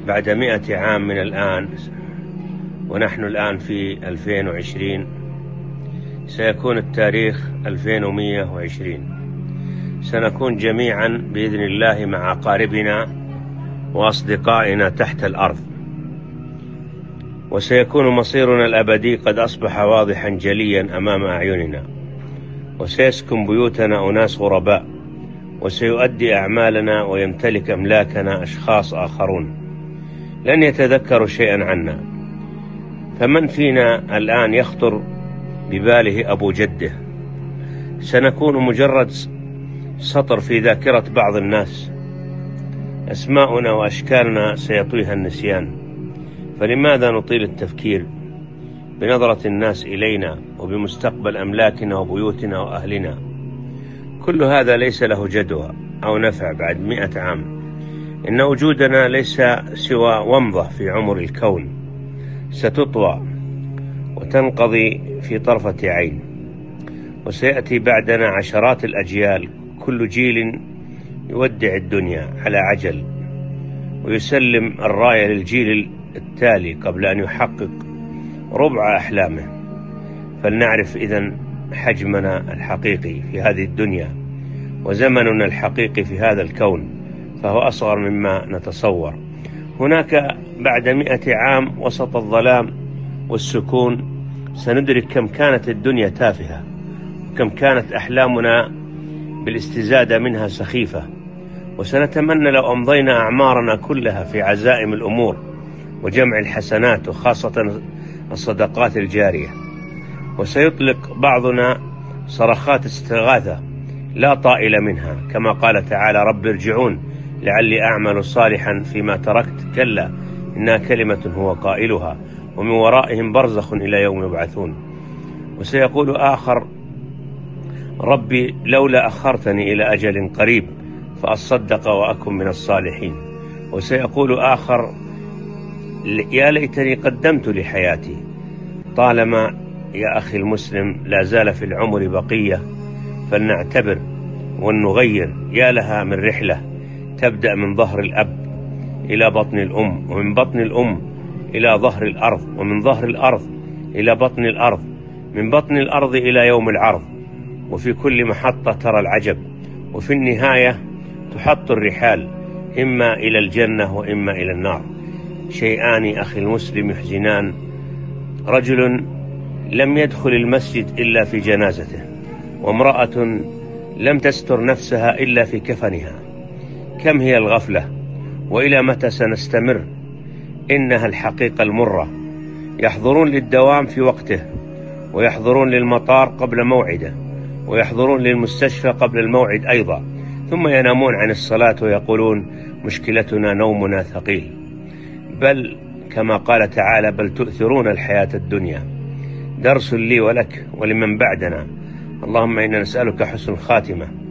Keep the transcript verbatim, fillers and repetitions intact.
بعد مئة عام من الآن، ونحن الآن في ألفين وعشرين، سيكون التاريخ ألفين ومئة وعشرين. سنكون جميعا بإذن الله مع أقاربنا وأصدقائنا تحت الأرض، وسيكون مصيرنا الأبدي قد أصبح واضحا جليا أمام أعيننا، وسيسكن بيوتنا أناس غرباء، وسيؤدي أعمالنا ويمتلك أملاكنا أشخاص آخرون لن يتذكروا شيئا عنا. فمن فينا الآن يخطر بباله أبو جده؟ سنكون مجرد سطر في ذاكرة بعض الناس، أسماؤنا وأشكالنا سيطويها النسيان. فلماذا نطيل التفكير بنظرة الناس إلينا وبمستقبل أملاكنا وبيوتنا وأهلنا؟ كل هذا ليس له جدوى أو نفع بعد مئة عام. إن وجودنا ليس سوى ومضة في عمر الكون، ستطوى وتنقضي في طرفة عين، وسيأتي بعدنا عشرات الأجيال، كل جيل يودع الدنيا على عجل ويسلم الراية للجيل التالي قبل أن يحقق ربع أحلامه. فلنعرف إذن حجمنا الحقيقي في هذه الدنيا، وزمننا الحقيقي في هذا الكون، فهو أصغر مما نتصور. هناك بعد مئة عام وسط الظلام والسكون سندرك كم كانت الدنيا تافهة، وكم كانت أحلامنا بالاستزادة منها سخيفة، وسنتمنى لو أمضينا أعمارنا كلها في عزائم الأمور وجمع الحسنات، وخاصة الصدقات الجارية. وسيطلق بعضنا صرخات استغاثة لا طائل منها، كما قال تعالى: رب ارجعون لعلي أعمل صالحا فيما تركت، كلا إنها كلمة هو قائلها ومن ورائهم برزخ إلى يوم يبعثون. وسيقول آخر: ربي لولا أخرتني إلى أجل قريب فأصدق وأكن من الصالحين. وسيقول آخر: يا ليتني قدمت لحياتي. طالما يا أخي المسلم لا زال في العمر بقية، فلنعتبر ونغير. يا لها من رحلة تبدأ من ظهر الأب إلى بطن الأم، ومن بطن الأم إلى ظهر الأرض، ومن ظهر الأرض إلى بطن الأرض، من بطن الأرض إلى يوم العرض. وفي كل محطة ترى العجب، وفي النهاية تحط الرحال إما إلى الجنة وإما إلى النار. شيئان أخي المسلم يحزنان: رجل لم يدخل المسجد إلا في جنازته، وامرأة لم تستر نفسها إلا في كفنها. كم هي الغفلة، وإلى متى سنستمر؟ إنها الحقيقة المرة. يحضرون للدوام في وقته، ويحضرون للمطار قبل موعده، ويحضرون للمستشفى قبل الموعد أيضا، ثم ينامون عن الصلاة ويقولون مشكلتنا نومنا ثقيل. بل كما قال تعالى: بل تؤثرون الحياة الدنيا. درس لي ولك ولمن بعدنا. اللهم إنا نسألك حسن الخاتمة